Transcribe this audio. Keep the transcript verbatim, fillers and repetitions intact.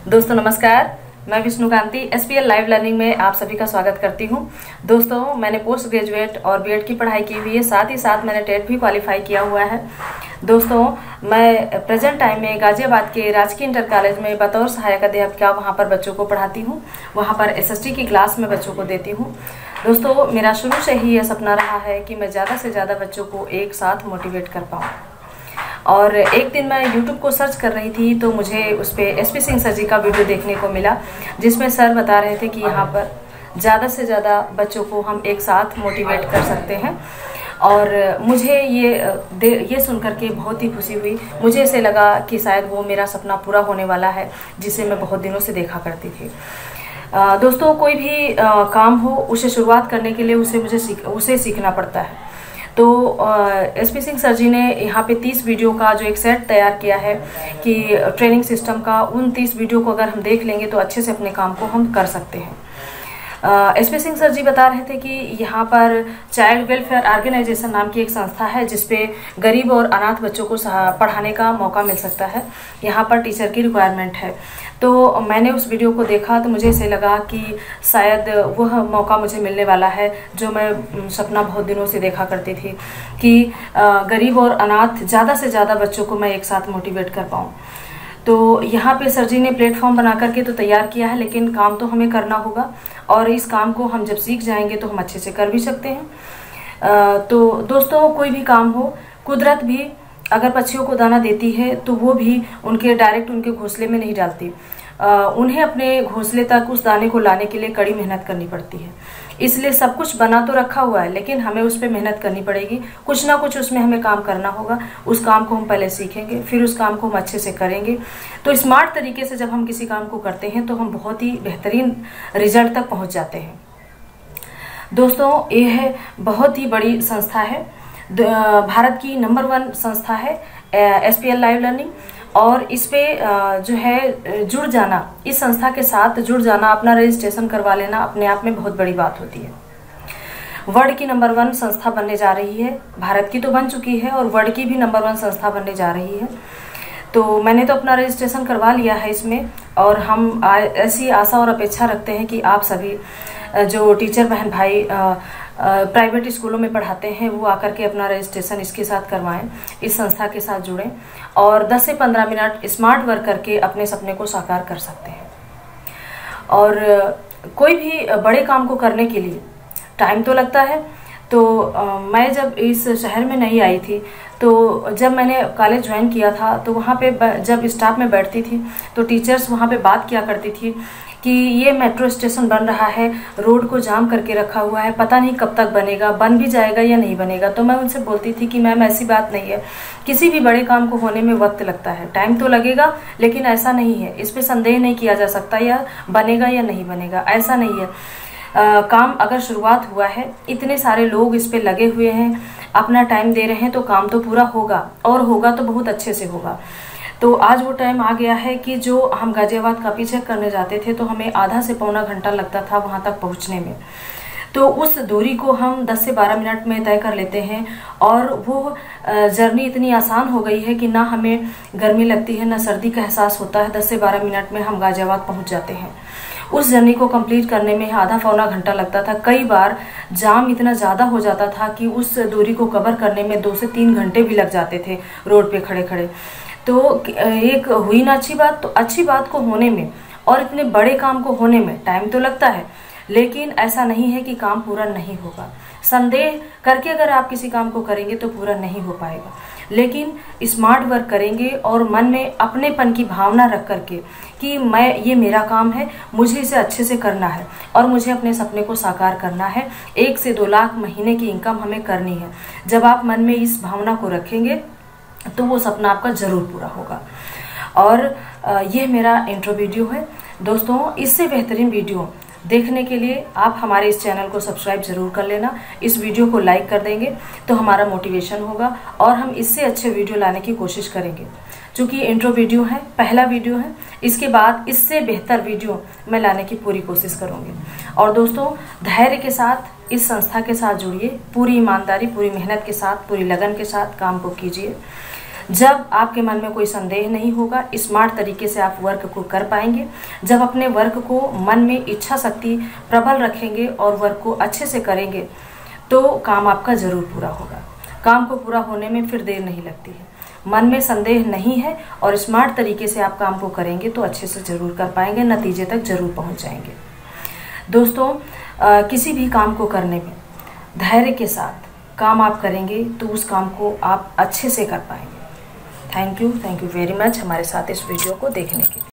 दोस्तों नमस्कार, मैं विष्णुकांति एसपीएल लाइव लर्निंग में आप सभी का स्वागत करती हूं। दोस्तों मैंने पोस्ट ग्रेजुएट और बीएड की पढ़ाई की हुई है, साथ ही साथ मैंने टेट भी क्वालिफाई किया हुआ है। दोस्तों मैं प्रेजेंट टाइम में गाजियाबाद के राजकीय इंटर कॉलेज में बतौर सहायक अध्यापिका वहां पर बच्चों को पढ़ाती हूं। वहां पर एसएसटी की क्लास में बच्चों को देती हूं। दोस्तों मेरा शुरू से ही यह सपना रहा है कि मैं ज़्यादा से ज़्यादा बच्चों को एक साथ मोटिवेट कर पाऊँ। और एक दिन मैं YouTube को सर्च कर रही थी तो मुझे उस पर एस पी सिंह सर जी का वीडियो देखने को मिला, जिसमें सर बता रहे थे कि यहाँ पर ज़्यादा से ज़्यादा बच्चों को हम एक साथ मोटिवेट कर सकते हैं। और मुझे ये ये सुन कर के बहुत ही खुशी हुई। मुझे ऐसे लगा कि शायद वो मेरा सपना पूरा होने वाला है जिसे मैं बहुत दिनों से देखा करती थी। आ, दोस्तों कोई भी आ, काम हो उसे शुरुआत करने के लिए उसे मुझे सीख उसे सीखना पड़ता है। तो एस पी सिंह सर जी ने यहाँ पे तीस वीडियो का जो एक सेट तैयार किया है कि ट्रेनिंग सिस्टम का, उन तीस वीडियो को अगर हम देख लेंगे तो अच्छे से अपने काम को हम कर सकते हैं। एस पी सिंह सर जी बता रहे थे कि यहाँ पर चाइल्ड वेलफेयर ऑर्गेनाइजेशन नाम की एक संस्था है जिसपे गरीब और अनाथ बच्चों को पढ़ाने का मौका मिल सकता है। यहाँ पर टीचर की रिक्वायरमेंट है। तो मैंने उस वीडियो को देखा तो मुझे ऐसे लगा कि शायद वह मौका मुझे मिलने वाला है जो मैं सपना बहुत दिनों से देखा करती थी कि गरीब और अनाथ ज़्यादा से ज़्यादा बच्चों को मैं एक साथ मोटिवेट कर पाऊँ। तो यहाँ पे सर जी ने प्लेटफॉर्म बना करके तो तैयार किया है, लेकिन काम तो हमें करना होगा और इस काम को हम जब सीख जाएंगे तो हम अच्छे से कर भी सकते हैं। तो दोस्तों कोई भी काम हो, कुदरत भी अगर पक्षियों को दाना देती है तो वो भी उनके डायरेक्ट उनके घोंसले में नहीं डालती। आ, उन्हें अपने घोंसले तक उस दाने को लाने के लिए कड़ी मेहनत करनी पड़ती है। इसलिए सब कुछ बना तो रखा हुआ है, लेकिन हमें उस पर मेहनत करनी पड़ेगी। कुछ ना कुछ उसमें हमें काम करना होगा। उस काम को हम पहले सीखेंगे, फिर उस काम को हम अच्छे से करेंगे। तो स्मार्ट तरीके से जब हम किसी काम को करते हैं तो हम बहुत ही बेहतरीन रिजल्ट तक पहुँच जाते हैं। दोस्तों यह बहुत ही बड़ी संस्था है, भारत की नंबर वन संस्था है एसपीएल लाइव लर्निंग। और इस पे जो है जुड़ जाना, इस संस्था के साथ जुड़ जाना, अपना रजिस्ट्रेशन करवा लेना अपने आप में बहुत बड़ी बात होती है। वर्ल्ड की नंबर वन संस्था बनने जा रही है, भारत की तो बन चुकी है और वर्ल्ड की भी नंबर वन संस्था बनने जा रही है। तो मैंने तो अपना रजिस्ट्रेशन करवा लिया है इसमें, और हम ऐसी आशा और अपेक्षा रखते हैं कि आप सभी जो टीचर बहन भाई प्राइवेट स्कूलों में पढ़ाते हैं वो आकर के अपना रजिस्ट्रेशन इसके साथ करवाएं, इस संस्था के साथ जुड़ें और दस से पंद्रह मिनट स्मार्ट वर्क करके अपने सपने को साकार कर सकते हैं। और कोई भी बड़े काम को करने के लिए टाइम तो लगता है। तो आ, मैं जब इस शहर में नहीं आई थी तो जब मैंने कॉलेज ज्वाइन किया था तो वहाँ पे जब स्टाफ में बैठती थी तो टीचर्स वहाँ पे बात किया करती थी कि ये मेट्रो स्टेशन बन रहा है, रोड को जाम करके रखा हुआ है, पता नहीं कब तक बनेगा, बन भी जाएगा या नहीं बनेगा। तो मैं उनसे बोलती थी कि मैम ऐसी बात नहीं है, किसी भी बड़े काम को होने में वक्त लगता है, टाइम तो लगेगा, लेकिन ऐसा नहीं है, इस पर संदेह नहीं किया जा सकता या बनेगा या नहीं बनेगा, ऐसा नहीं है। आ, काम अगर शुरुआत हुआ है, इतने सारे लोग इस पे लगे हुए हैं, अपना टाइम दे रहे हैं, तो काम तो पूरा होगा और होगा तो बहुत अच्छे से होगा। तो आज वो टाइम आ गया है कि जो हम गाजियाबाद का पीछे करने जाते थे तो हमें आधा से पौना घंटा लगता था वहाँ तक पहुँचने में, तो उस दूरी को हम दस से बारह मिनट में तय कर लेते हैं। और वो जर्नी इतनी आसान हो गई है कि ना हमें गर्मी लगती है ना सर्दी का एहसास होता है। दस से बारह मिनट में हम गाजियाबाद पहुँच जाते हैं। उस जर्नी को कंप्लीट करने में आधा पौना घंटा लगता था। कई बार जाम इतना ज़्यादा हो जाता था कि उस दूरी को कवर करने में दो से तीन घंटे भी लग जाते थे रोड पे खड़े खड़े। तो एक हुई ना अच्छी बात, तो अच्छी बात को होने में और इतने बड़े काम को होने में टाइम तो लगता है, लेकिन ऐसा नहीं है कि काम पूरा नहीं होगा। संदेह करके अगर आप किसी काम को करेंगे तो पूरा नहीं हो पाएगा, लेकिन स्मार्ट वर्क करेंगे और मन में अपनेपन की भावना रख करके कि मैं ये मेरा काम है, मुझे इसे अच्छे से करना है और मुझे अपने सपने को साकार करना है, एक से दो लाख महीने की इनकम हमें करनी है। जब आप मन में इस भावना को रखेंगे तो वो सपना आपका ज़रूर पूरा होगा। और ये मेरा इंट्रो वीडियो है। दोस्तों इससे बेहतरीन वीडियो देखने के लिए आप हमारे इस चैनल को सब्सक्राइब जरूर कर लेना, इस वीडियो को लाइक कर देंगे तो हमारा मोटिवेशन होगा और हम इससे अच्छे वीडियो लाने की कोशिश करेंगे। चूँकि इंट्रो वीडियो है, पहला वीडियो है, इसके बाद इससे बेहतर वीडियो मैं लाने की पूरी कोशिश करूँगी। और दोस्तों धैर्य के साथ इस संस्था के साथ जुड़िए, पूरी ईमानदारी, पूरी मेहनत के साथ, पूरी लगन के साथ काम को कीजिए। जब आपके मन में कोई संदेह नहीं होगा, स्मार्ट तरीके से आप वर्क को कर पाएंगे। जब अपने वर्क को मन में इच्छा शक्ति प्रबल रखेंगे और वर्क को अच्छे से करेंगे तो काम आपका ज़रूर पूरा होगा। काम को पूरा होने में फिर देर नहीं लगती है। मन में संदेह नहीं है और स्मार्ट तरीके से आप काम को करेंगे तो अच्छे से ज़रूर कर पाएंगे, नतीजे तक ज़रूर पहुंच जाएंगे। दोस्तों, आ, किसी भी काम को करने में धैर्य के साथ काम आप करेंगे तो उस काम को आप अच्छे से कर पाएंगे। Thank you thank you very much हमारे साथ इस वीडियो को देखने के लिए।